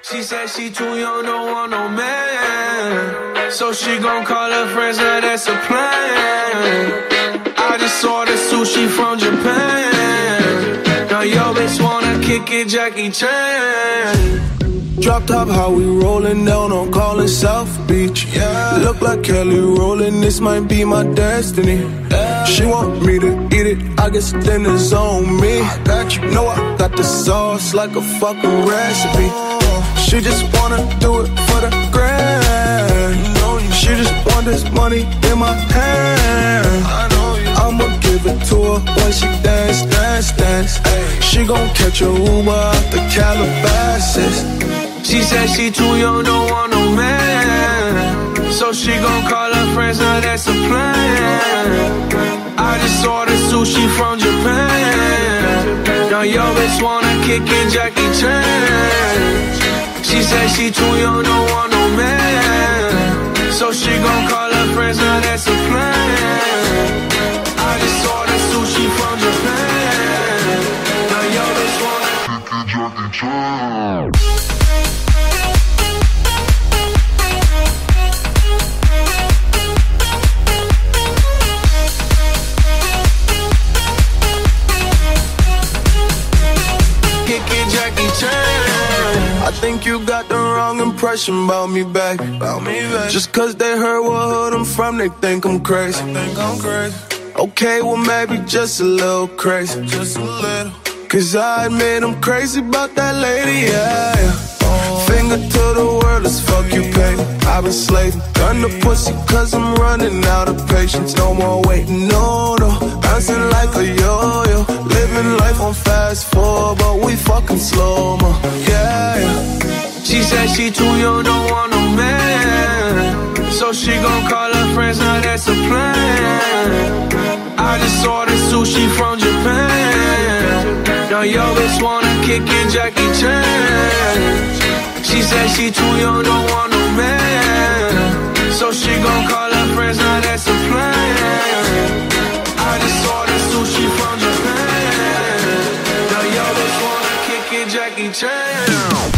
She said she too young, don't want no man. So she gon' call her friends, now that's a plan. I just ordered sushi from Japan. Now yo bitch wanna kick it, Jackie Chan. Drop top, how we rollin' down on Collin South Beach. Yeah. Look like Kelly rollin', this might be my destiny. Yeah. She want me to eat it, I guess then it's on me. I got you, know I got the sauce like a fucking recipe. She just wanna do it for the grand. She just want this money in my hand. I'ma give it to her when she dance, dance, dance. She gon' catch a Uber out the Calabasas. She said she too young, don't want no man. So she gon' call her friends, now that's a plan. I just ordered sushi from Japan. Now yo bitch wanna kick it, Jackie Chan. She said she too young, don't want no man. So she gon' call her friends, now that's a plan. I just ordered sushi from Japan. Now yo bitch wanna kick it, Jackie Chan. I think you got the wrong impression about me back. Just cause they heard what hood I'm from, they think I'm crazy. Okay, well maybe just a little crazy. Cause I admit I'm crazy about that lady, yeah. Finger to the world, let's fuck you, baby. I've been slaving, done the pussy cause I'm running out of patience. No more waiting, no, no. Bouncing like a yo-yo. Living life on fast forward, but we fucking slow-mo, yeah. She said she too young, don't want no man. So she gon' call her friends, now that's a plan. I just ordered sushi from Japan. Now yo bitch wanna kick it, Jackie Chan. She said she too young, don't want no man. So she gon' call her friends, now that's a plan. I just ordered sushi from Japan. Now yo bitch wanna kick it, Jackie Chan.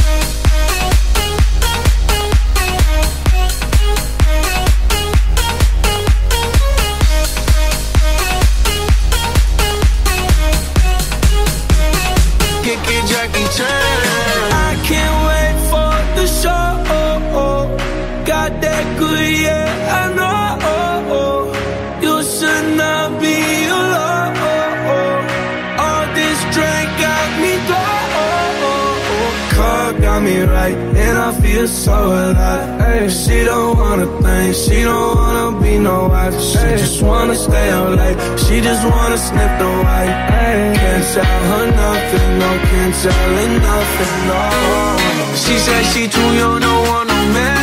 I can't wait for the show. Got that good, yeah, I know. You should not be alone. All this drink got me low. Car got me right, and I feel so alive. Ay, she don't wanna think, she don't wanna be no wife. She just wanna stay out late, she just wanna sniff the white. Ay, can't tell her nothing, no, can't tell her nothing, no. She said she too young, don't want no man.